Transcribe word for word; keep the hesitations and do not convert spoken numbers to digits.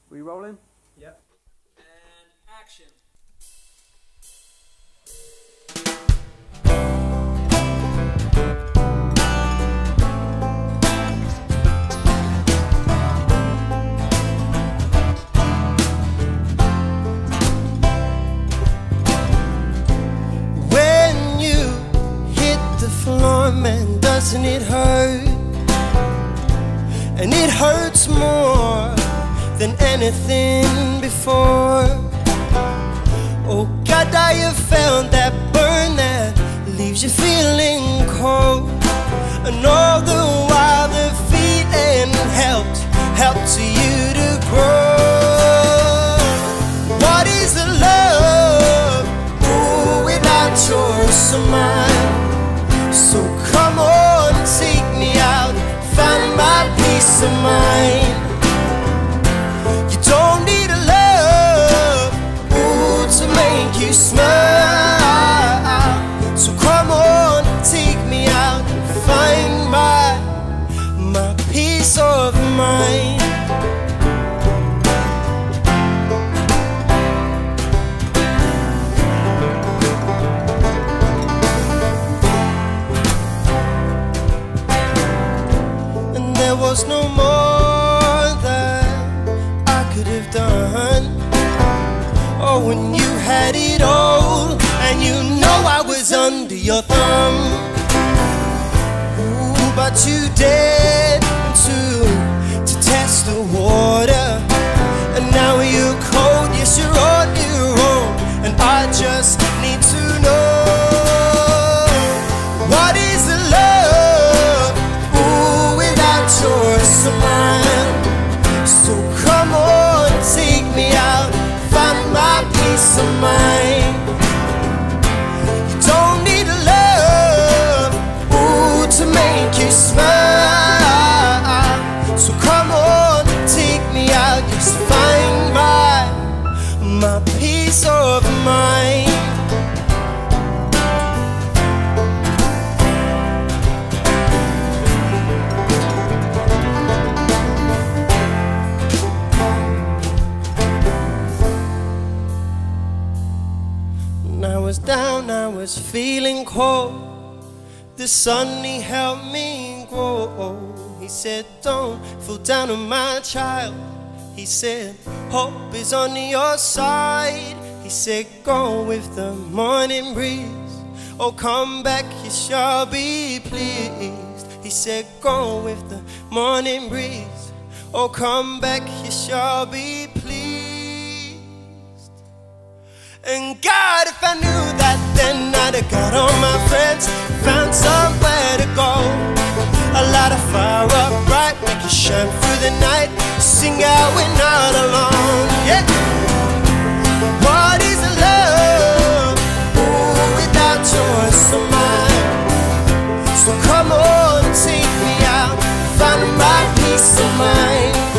We rolling? Yep. And action. When you hit the floor, man, doesn't it hurt? And it hurts more than anything before. Oh God, I have felt that burn that leaves you feeling cold. And all the while the feeling helped, helped you to grow. What is the love, ooh, without yours of mine? So come on, take me out, find my peace of mind. You don't need a love, ooh, to make you smile. So come on, take me out, find my, my peace of mind. And there was no more that I could have done. Oh, when you had it all, and you know I was under your thumb. Ooh, but you dared to, to test the water. And now you're cold, yes, you're on your own. And I just need to know, what is the love, ooh, without yours of mine? So come on, take me out, find my peace of mind. You don't need a love, ooh, to make you smile. So come on, take me out, just find my, my peace of mind. When I was down, I was feeling cold. The sun, he helped me grow. He said, don't fall down on my child. He said, hope is on your side. He said, go with the morning breeze. Oh, come back, you shall be pleased. He said, go with the morning breeze. Oh, come back, you shall be pleased. And God, if I knew that, then I'd have got all my friends, found somewhere to go. A lot of fire up bright, make it shine through the night. Sing out, we're not alone, yeah. What is a love, ooh, without yours of mine? So come on, take me out, find my peace of mind.